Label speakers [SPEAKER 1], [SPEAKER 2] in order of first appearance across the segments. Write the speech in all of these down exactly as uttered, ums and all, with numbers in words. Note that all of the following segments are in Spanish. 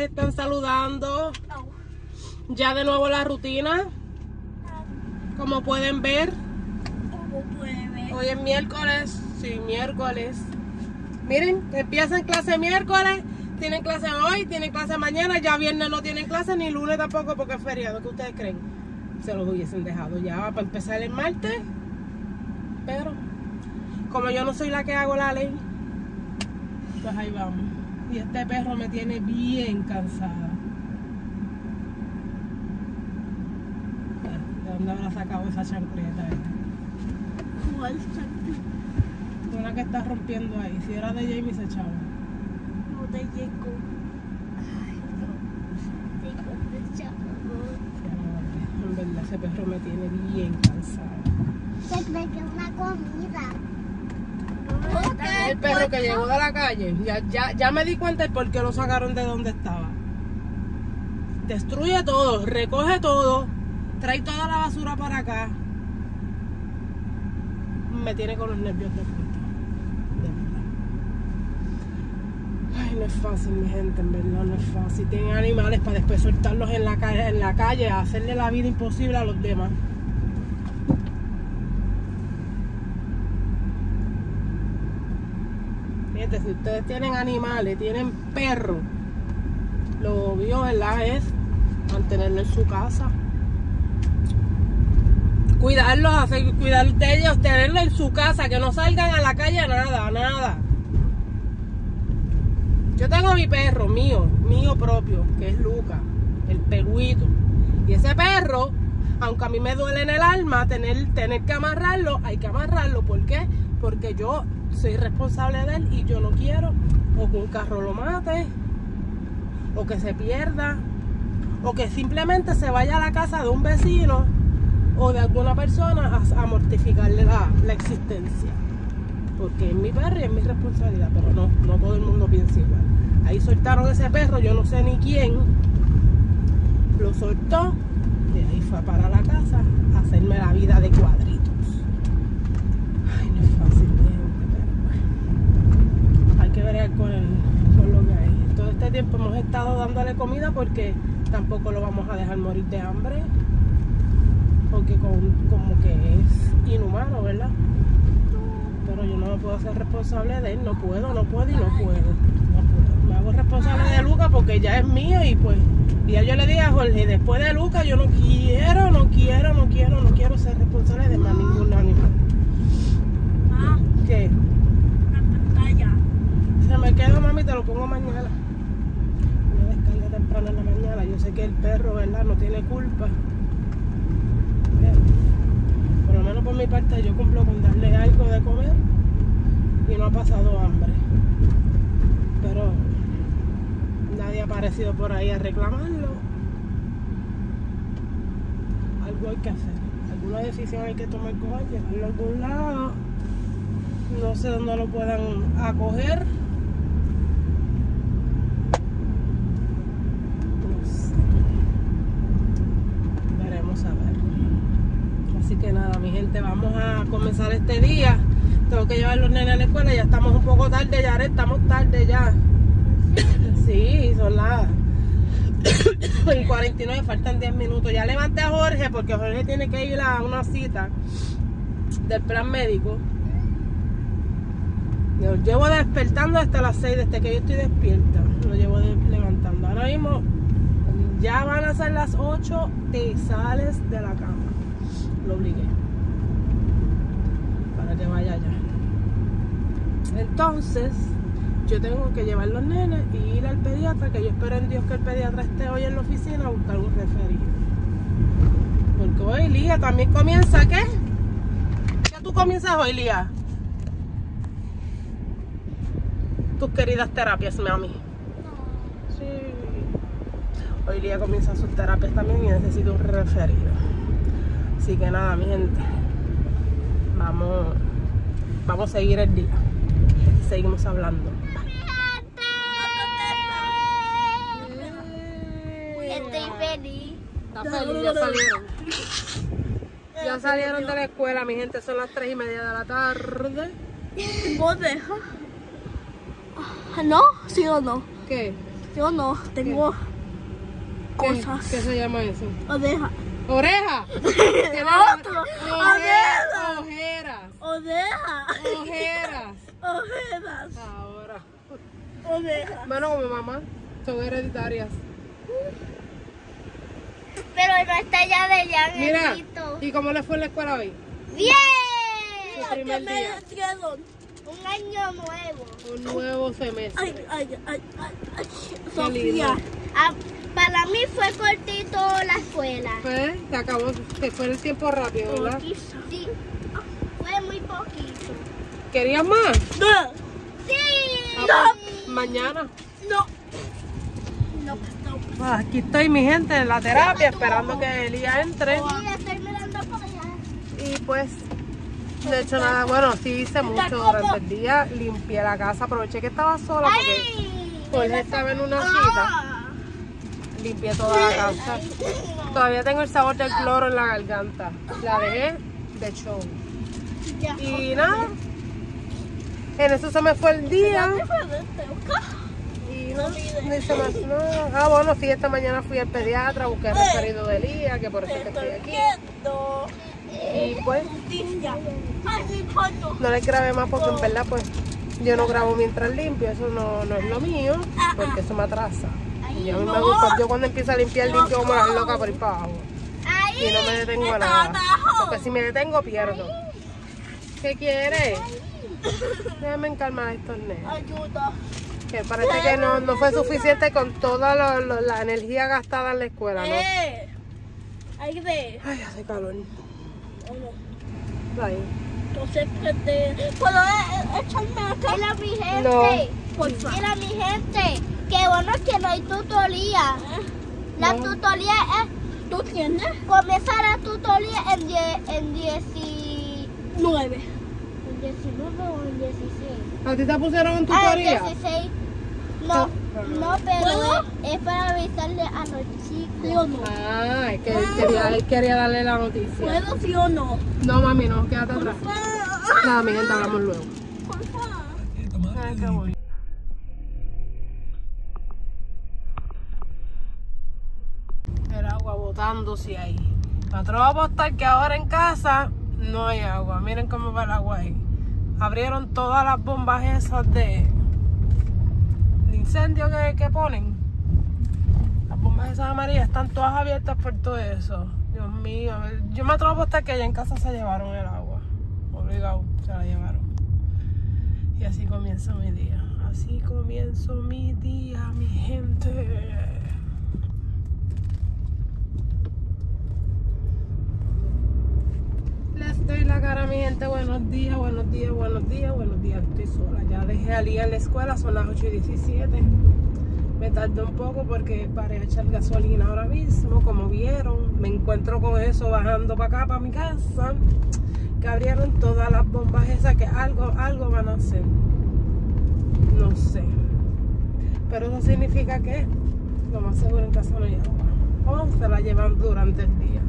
[SPEAKER 1] están saludando. Ya de nuevo la rutina. Como pueden ver.
[SPEAKER 2] Como pueden ver.
[SPEAKER 1] Hoy es miércoles. Sí, miércoles. Miren, empiezan clase miércoles. Tienen clase hoy, tienen clase mañana. Ya viernes no tienen clase, ni lunes tampoco porque es feriado. ¿Qué ustedes creen? Se los hubiesen dejado ya para empezar el martes. Pero como yo no soy la que hago la ley, pues ahí vamos. Y este perro me tiene bien cansada. ¿De dónde habrá sacado esa chancleta?
[SPEAKER 2] ¿Cuál chancleta?
[SPEAKER 1] Una que está rompiendo ahí. Si era de Jamie se echaba.
[SPEAKER 2] No te llego. Ay, no. Tengo que echar.
[SPEAKER 1] En verdad ese perro me tiene bien cansada.
[SPEAKER 2] Se cree que es una comida.
[SPEAKER 1] El perro que llegó de la calle, ya, ya, ya me di cuenta de por qué lo sacaron de donde estaba. Destruye todo, recoge todo, trae toda la basura para acá. Me tiene con los nervios de punta. Ay, no es fácil, mi gente, en verdad no es fácil. Tienen animales para después soltarlos en la calle, en la calle, a hacerle la vida imposible a los demás. Fíjate, si ustedes tienen animales, tienen perros, lo obvio, ¿verdad?, es mantenerlo en su casa. Cuidarlos, hacer, cuidar de ellos, tenerlo en su casa, que no salgan a la calle nada, nada. Yo tengo mi perro, mío, mío propio, que es Luca, el peluito. Y ese perro, aunque a mí me duele en el alma tener, tener que amarrarlo, hay que amarrarlo. ¿Por qué? Porque yo soy responsable de él y yo no quiero o que un carro lo mate, o que se pierda, o que simplemente se vaya a la casa de un vecino o de alguna persona a, a mortificarle la, la existencia. Porque es mi perro y es mi responsabilidad, pero no, no todo el mundo piensa igual. Ahí soltaron ese perro, yo no sé ni quién lo soltó, y ahí fue para la casa a hacerme la vida de cuadritos. Ay, no es fácil, pero hay que ver con, el, con lo que hay. Todo este tiempo hemos estado dándole comida porque tampoco lo vamos a dejar morir de hambre, porque con, como que es inhumano, ¿verdad? Pero yo no me puedo hacer responsable de él, no puedo, no puedo y no puedo, no puedo. Me hago responsable de Luca porque ya es mío y pues, y ya yo le dije a Jorge, después de Luca yo no quiero, no quiero, no quiero, no quiero ser responsable de más ningún animal.
[SPEAKER 2] Ah,
[SPEAKER 1] ¿Qué?
[SPEAKER 2] la pantalla.
[SPEAKER 1] Se me queda, mami, te lo pongo mañana. Una descarga temprano en la mañana. Yo sé que el perro, ¿verdad?, no tiene culpa. Pero, por lo menos por mi parte yo cumplo con darle algo de comer y no ha pasado hambre. Pero nadie ha aparecido por ahí a reclamarlo. Algo hay que hacer. Alguna decisión hay que tomar con él, llevarlo a algún lado. No sé dónde lo puedan acoger. No sé. Veremos a ver. Así que nada, mi gente, vamos a comenzar este día. Tengo que llevar los nenes a la escuela, ya estamos un poco tarde, ya estamos tarde ya. Sí, son las cuarenta y nueve, faltan diez minutos. Ya levanté a Jorge porque Jorge tiene que ir a una cita del plan médico. Lo llevo despertando hasta las seis, desde que yo estoy despierta. Lo llevo de, levantando. Ahora mismo ya van a ser las ocho, te sales de la cama. Lo obligué para que vaya allá. Entonces yo tengo que llevar los nenes y ir al pediatra, que yo espero en Dios que el pediatra esté hoy en la oficina a buscar un referido. Porque hoy Lía también comienza, ¿qué? ¿Qué tú comienzas hoy, Lía? Tus queridas terapias, mami. Sí. Hoy Lía comienza sus terapias también y necesito un referido. Así que nada, mi gente. Vamos, vamos a seguir el día. Seguimos hablando.
[SPEAKER 2] Estoy feliz.
[SPEAKER 1] Está feliz, ya salieron. Ya salieron de la escuela, mi gente. Son las tres y media de la tarde.
[SPEAKER 2] ¿Vos dejas? ¿No? ¿Sí o no?
[SPEAKER 1] ¿Qué?
[SPEAKER 2] Yo no, tengo
[SPEAKER 1] ¿Qué,
[SPEAKER 2] cosas.
[SPEAKER 1] ¿Qué se llama eso?
[SPEAKER 2] Oreja.
[SPEAKER 1] ¿Oreja?
[SPEAKER 2] Otro.
[SPEAKER 1] Ojeras. Ojeras.
[SPEAKER 2] Oreja.
[SPEAKER 1] Ojeras.
[SPEAKER 2] Orejas.
[SPEAKER 1] Ahora.
[SPEAKER 2] Oreja.
[SPEAKER 1] Bueno, como mi mamá, son hereditarias.
[SPEAKER 2] Pero no está ya de ya,
[SPEAKER 1] Mira,
[SPEAKER 2] Angelito.
[SPEAKER 1] ¿y cómo le fue en la escuela hoy?
[SPEAKER 2] ¡Bien!
[SPEAKER 1] Su primer
[SPEAKER 2] me
[SPEAKER 1] día.
[SPEAKER 2] dieron un año nuevo.
[SPEAKER 1] Un nuevo semestre.
[SPEAKER 2] Ay, ay, ay, ay, ay.
[SPEAKER 1] Qué
[SPEAKER 2] Sofía.
[SPEAKER 1] lindo.
[SPEAKER 2] Ah, para mí fue cortito la escuela.
[SPEAKER 1] Fue, se acabó, se fue el tiempo rápido, ¿verdad?
[SPEAKER 2] Sí, fue muy poquito.
[SPEAKER 1] ¿Querías más?
[SPEAKER 2] No. Sí.
[SPEAKER 1] Ah, pues, mañana.
[SPEAKER 2] No. No, no.
[SPEAKER 1] Ah, aquí estoy, mi gente, en la terapia, esperando que Elías entre.
[SPEAKER 2] Sí, estoy mirando para allá.
[SPEAKER 1] Y pues, no he hecho nada. Bueno, sí hice mucho durante el día. Limpié la casa, aproveché que estaba sola porque
[SPEAKER 2] Ay.
[SPEAKER 1] Jorge estaba en una cita.
[SPEAKER 2] Ah.
[SPEAKER 1] Limpié toda la casa. Todavía tengo el sabor del cloro en la garganta. La dejé de show.
[SPEAKER 2] Ya.
[SPEAKER 1] Y nada, en eso se me fue el día. Y no, ni se me no. Ah, bueno, sí, esta mañana fui al pediatra, busqué el referido de Elías, que por eso es que estoy aquí. Y pues, no les grabé más porque en verdad, pues, yo no grabo mientras limpio, eso no, no es lo mío, porque eso me atrasa. Y a mí me gusta, yo cuando empiezo a limpiar, limpio como la loca por ir para abajo. Y no me detengo a nada, porque si me detengo, pierdo. ¿Qué quieres? Déjame encalmar a estos nenes.
[SPEAKER 2] Ayuda.
[SPEAKER 1] Que parece que no, no fue suficiente con toda lo, lo, la energía gastada en la escuela, ¿no?
[SPEAKER 2] Eh. Ahí ve.
[SPEAKER 1] Ay, hace calor.
[SPEAKER 2] ¿O no?
[SPEAKER 1] Ahí.
[SPEAKER 2] Entonces, prende. ¿Puedo eh, echarme acá? Mira, mi gente.
[SPEAKER 1] No.
[SPEAKER 2] Porfa. Mira, mi gente. Qué bueno que no hay tutoría. La
[SPEAKER 1] No.
[SPEAKER 2] tutoría es. ¿Tú tienes? Comienza la tutoría en die, en diecinueve. ¿En diecinueve o en dieciséis?
[SPEAKER 1] ¿A ti te pusieron en
[SPEAKER 2] Ah, en
[SPEAKER 1] tutoría?
[SPEAKER 2] dieciséis. No, no, pero es, es para avisarle a los chicos. ¿Sí o no?
[SPEAKER 1] Ah, es que él quería, él quería darle la noticia.
[SPEAKER 2] ¿Puedo sí o no?
[SPEAKER 1] No, mami, no, quédate atrás. Nada, mi gente, hablamos luego.
[SPEAKER 2] Por favor.
[SPEAKER 1] Ay, qué bueno. El agua botándose ahí. Me atrevo a apostar que ahora en casa no hay agua. Miren cómo va el agua ahí. Abrieron todas las bombas esas de, de incendio que, que ponen. Las bombas esas amarillas están todas abiertas por todo eso. Dios mío, a ver, yo me atrevo a apostar que allá en casa se llevaron el agua. Obligado, se la llevaron. Y así comienza mi día. Así comienzo mi día, mi gente. Les doy la cara a mi gente. Buenos días, buenos días, buenos días, buenos días. Estoy sola. Ya dejé a Lía en la escuela, son las ocho y diecisiete. Me tardé un poco porque paré a echar gasolina ahora mismo. Como vieron, me encuentro con eso bajando para acá, para mi casa. Que abrieron todas las bombas esas, que algo, algo van a hacer. No sé. Pero eso significa que lo más seguro en casa no hay agua. O se la llevan durante el día.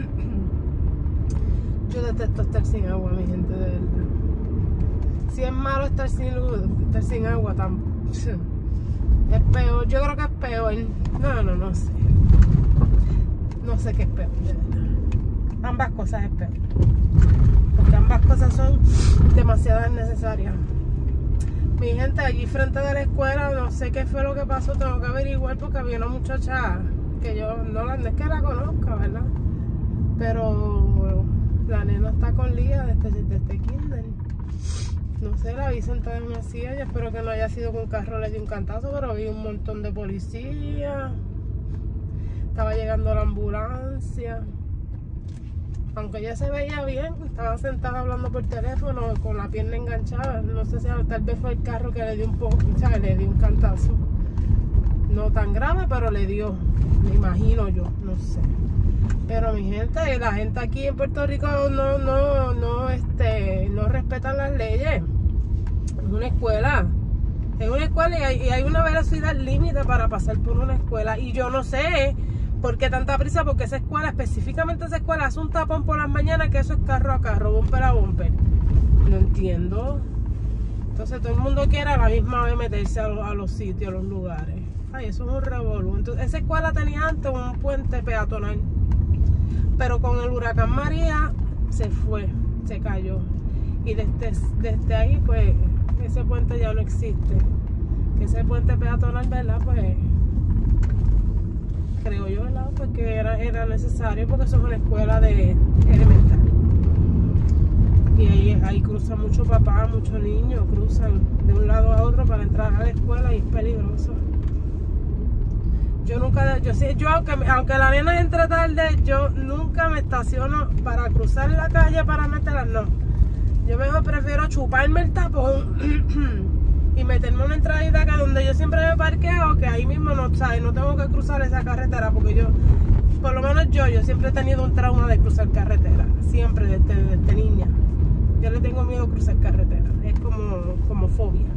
[SPEAKER 1] Yo detesto estar sin agua, mi gente, de verdad. Si es malo estar sin luz, estar sin agua, tan... es peor. Yo creo que es peor. No, no, no sé. No sé qué es peor, de verdad. Ambas cosas es peor. Porque ambas cosas son demasiado necesarias. Mi gente, allí frente de la escuela, no sé qué fue lo que pasó, tengo que averiguar porque había una muchacha que yo no, la, no es que la conozca, ¿verdad? Pero la nena está con Lía desde, desde kinder. No sé, la vi sentada en una silla, yo espero que no haya sido que un carro le dio un cantazo, pero vi un montón de policías. Estaba llegando la ambulancia. Aunque ella se veía bien, estaba sentada hablando por teléfono con la pierna enganchada. No sé si tal vez fue el carro que le dio un poco, ¿sabes? Le dio un cantazo. No tan grave, pero le dio, me imagino yo, no sé. Pero mi gente, la gente aquí en Puerto Rico no, no, no, este, no respetan las leyes. Es una escuela. Es una escuela y hay, y hay una velocidad límite para pasar por una escuela. Y yo no sé por qué tanta prisa, porque esa escuela, específicamente esa escuela, hace un tapón por las mañanas que eso es carro a carro, bumper a bumper. No entiendo. Entonces todo el mundo quiere a la misma vez meterse a, lo, a los sitios, a los lugares. Ay, eso es un revolú. Entonces, esa escuela tenía antes un puente peatonal, pero con el huracán María se fue, se cayó. Y desde, desde ahí, pues, ese puente ya no existe. Ese puente peatonal, ¿verdad? Pues, creo yo, ¿verdad? Pues que era, era necesario porque eso es una escuela de elemental. Y ahí, ahí cruzan muchos papás, muchos niños, cruzan de un lado a otro para entrar a la escuela y es peligroso. Yo nunca, yo sí, yo aunque, aunque la nena entre tarde, yo nunca me estaciono para cruzar la calle para meterla, no. Yo mejor prefiero chuparme el tapón y meterme una entradita acá donde yo siempre me parqueo, que ahí mismo no, ¿sabes? No tengo que cruzar esa carretera porque yo, por lo menos yo, yo siempre he tenido un trauma de cruzar carretera, siempre desde, desde niña. Yo le tengo miedo a cruzar carretera, es como, como fobia.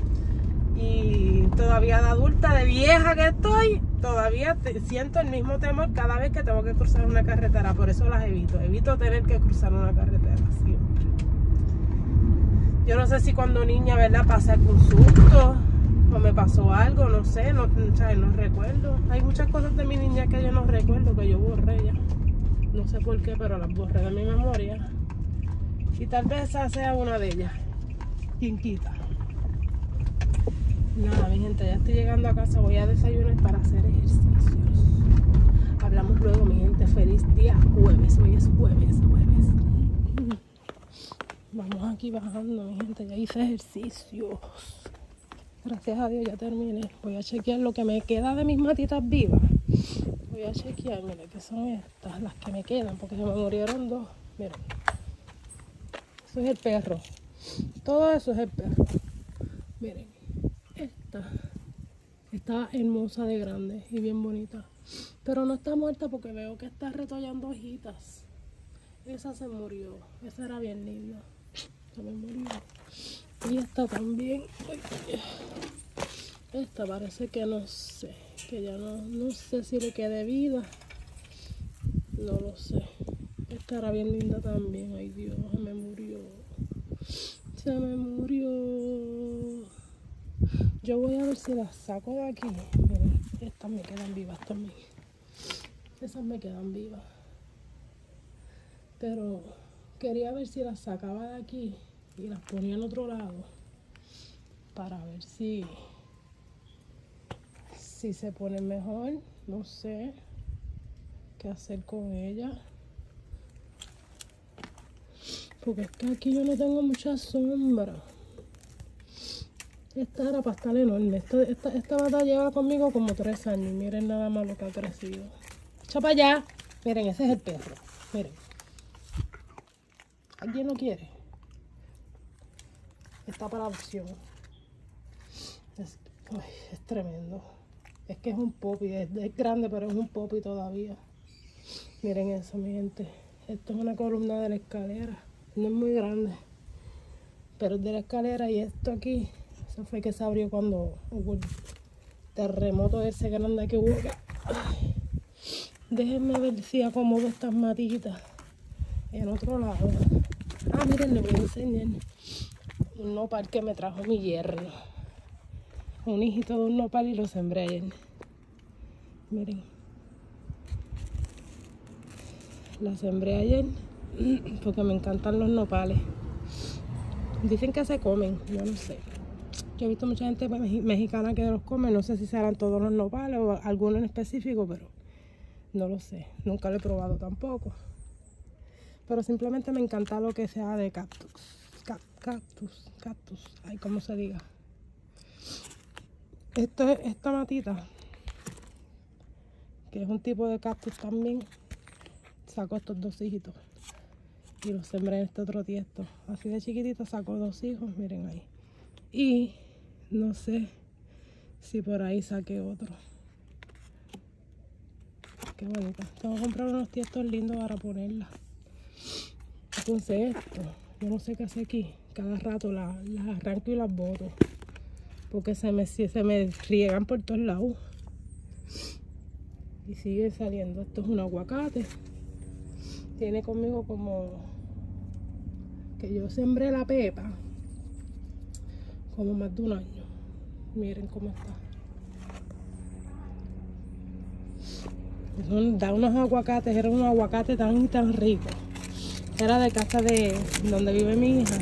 [SPEAKER 1] Y todavía de adulta, de vieja que estoy, todavía te, siento el mismo temor cada vez que tengo que cruzar una carretera, por eso las evito, evito tener que cruzar una carretera siempre. Yo no sé si cuando niña, ¿verdad?, pasé algún susto o me pasó algo, no sé, no, ¿sabes? No recuerdo. Hay muchas cosas de mi niña que yo no recuerdo, que yo borré ya. No sé por qué, pero las borré de mi memoria. Y tal vez esa sea una de ellas. ¿Quién quita? Nada, mi gente, ya estoy llegando a casa, voy a desayunar para hacer ejercicios. Hablamos luego, mi gente. Feliz día jueves, hoy es jueves, jueves. Vamos aquí bajando, mi gente, ya hice ejercicios. Gracias a Dios ya terminé. Voy a chequear lo que me queda de mis matitas vivas. Voy a chequear, miren, que son estas, las que me quedan, porque se me murieron dos. Miren, eso es el perro. Todo eso es el perro. Miren, esta está hermosa de grande y bien bonita. Pero no está muerta porque veo que está retollando hojitas. Esa se murió. Esa era bien linda. Se me murió. Y esta también. Esta parece que no sé. Que ya no, no sé si le quede vida. No lo sé. Esta era bien linda también. Ay Dios, se me murió. Se me murió. Yo voy a ver si las saco de aquí. Miren, estas me quedan vivas también. Esas me quedan vivas. Pero quería ver si las sacaba de aquí y las ponía en otro lado para ver si si se ponen mejor. No sé qué hacer con ellas, porque es que aquí yo no tengo mucha sombra. Esta era para estar enorme. Esta, esta, esta mata lleva conmigo como tres años. Miren nada más lo que ha crecido. Echa para allá. Miren, ese es el perro. Miren. ¿Alguien lo quiere? Está para adopción. Es, uy, es tremendo. Es que es un popi. Es, es grande, pero es un popi todavía. Miren eso, mi gente. Esto es una columna de la escalera. No es muy grande, pero es de la escalera. Y esto aquí, eso fue que se abrió cuando hubo el terremoto ese grande que hubo. Ay. Déjenme ver si acomodo estas matitas en otro lado. Ah, miren, les voy a enseñar un nopal que me trajo mi yerno. Un hijito de un nopal y lo sembré ayer. Miren. La sembré ayer porque me encantan los nopales. Dicen que se comen, yo no sé. Yo he visto mucha gente mexicana que los come. No sé si serán todos los nopales o alguno en específico, pero no lo sé. Nunca lo he probado tampoco. Pero simplemente me encanta lo que sea de cactus. Cactus, cactus, ay, como se diga. Esto es esta matita, que es un tipo de cactus también. Saco estos dos hijitos y los sembré en este otro tiesto. Así de chiquitito saco dos hijos, miren ahí. Y no sé si por ahí saqué otro. Qué bonita. Tengo que comprar unos tiestos lindos para ponerla. Entonces esto, yo no sé qué hacer aquí. Cada rato las la arranco y las boto, porque se me, se me riegan por todos lados. Y sigue saliendo. Esto es un aguacate. Tiene conmigo como que yo sembré la pepa como más de un año. Miren cómo está. Da unos aguacates, era un aguacate tan y tan rico. Era de casa de donde vive mi hija.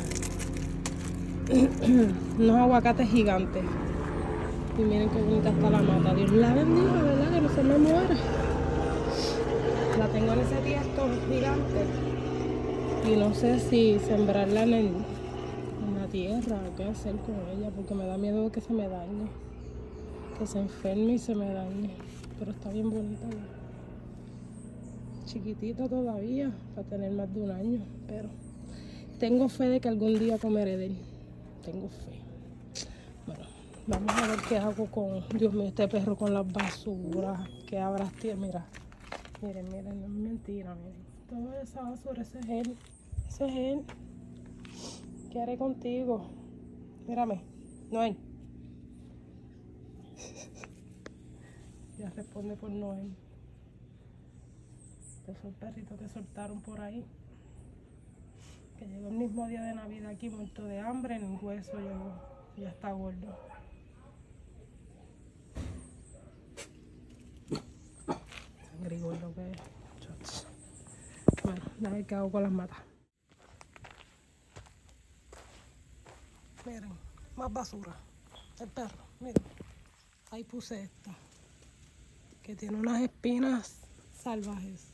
[SPEAKER 1] Unos aguacates gigantes. Y miren qué bonita está la mata. Dios la bendiga, ¿verdad? Que no se me muera. La tengo en ese tiesto gigante. Y no sé si sembrarla en, el, en la tierra o qué hacer con ella, porque me da miedo de que se me dañe. Que se enferme y se me dañe. Pero está bien bonita ya. Chiquitita todavía, para tener más de un año, pero tengo fe de que algún día comeré de él. Tengo fe. Bueno, vamos a ver qué hago con, Dios mío, este perro con las basuras. ¿Qué habrás, tío? Mira, miren, miren, no es mentira, miren. Toda esa basura, ese es él. Ese es él. ¿Qué haré contigo? Mírame, Noel. Ya responde por Noel. Este fue el perrito que soltaron por ahí, que llegó el mismo día de Navidad aquí muerto de hambre, en el hueso llegó, ya está gordo. Sangre gordo que es. Bueno, a ver qué hago con las matas. Miren, más basura. El perro, miren. Ahí puse esta, que tiene unas espinas salvajes.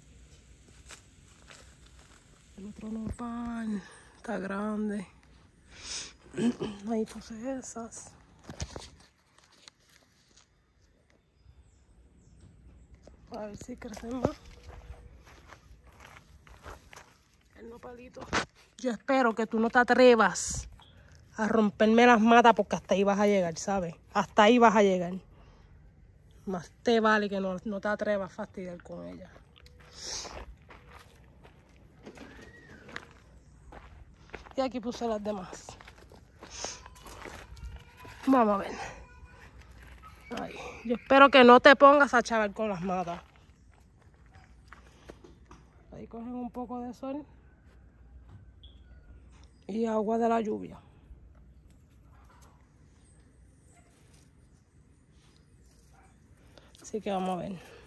[SPEAKER 1] El otro nopal está grande. Ahí puse esas. A ver si crecen más. El nopalito. Yo espero que tú no te atrevas a romperme las matas, porque hasta ahí vas a llegar, ¿sabes? Hasta ahí vas a llegar. Más te vale que no, no te atrevas a fastidiar con ella. Y aquí puse las demás. Vamos a ver. Ay, yo espero que no te pongas a chaval con las matas. Ahí cogen un poco de sol y agua de la lluvia. Así que vamos a ver.